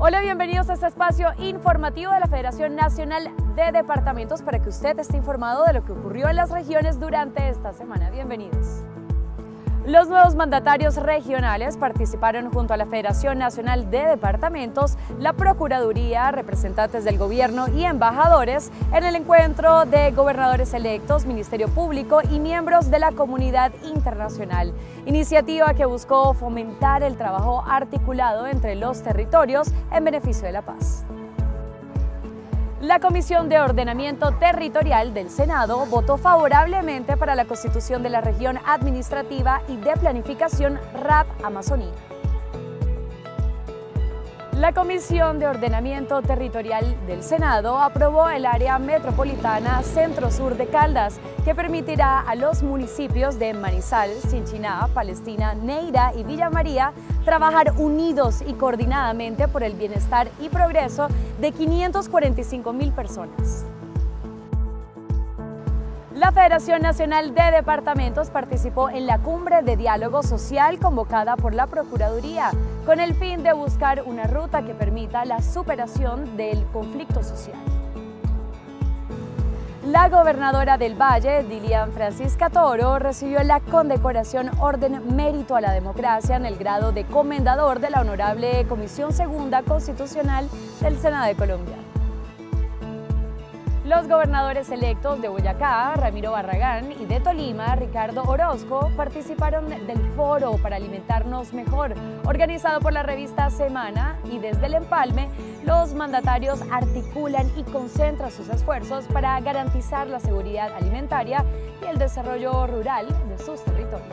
Hola, bienvenidos a este espacio informativo de la Federación Nacional de Departamentos para que usted esté informado de lo que ocurrió en las regiones durante esta semana. Bienvenidos. Los nuevos mandatarios regionales participaron junto a la Federación Nacional de Departamentos, la Procuraduría, representantes del gobierno y embajadores en el encuentro de gobernadores electos, Ministerio Público y miembros de la comunidad internacional. Iniciativa que buscó fomentar el trabajo articulado entre los territorios en beneficio de la paz. La Comisión de Ordenamiento Territorial del Senado votó favorablemente para la constitución de la Región Administrativa y de Planificación RAP Amazonía. La Comisión de Ordenamiento Territorial del Senado aprobó el área metropolitana Centro-Sur de Caldas, que permitirá a los municipios de Manizales, Chinchiná, Palestina, Neira y Villa María trabajar unidos y coordinadamente por el bienestar y progreso de 545.000 personas. La Federación Nacional de Departamentos participó en la cumbre de diálogo social convocada por la Procuraduría, con el fin de buscar una ruta que permita la superación del conflicto social. La gobernadora del Valle, Dilian Francisca Toro, recibió la condecoración Orden Mérito a la Democracia en el grado de comendador de la Honorable Comisión Segunda Constitucional del Senado de Colombia. Los gobernadores electos de Boyacá, Ramiro Barragán, y de Tolima, Ricardo Orozco, participaron del Foro para Alimentarnos Mejor, organizado por la revista Semana, y desde el empalme, los mandatarios articulan y concentran sus esfuerzos para garantizar la seguridad alimentaria y el desarrollo rural de sus territorios.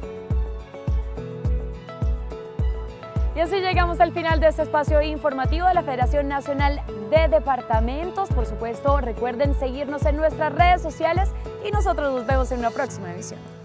Y así llegamos al final de este espacio informativo de la Federación Nacional de Departamentos. Por supuesto, recuerden seguirnos en nuestras redes sociales y nosotros nos vemos en una próxima emisión.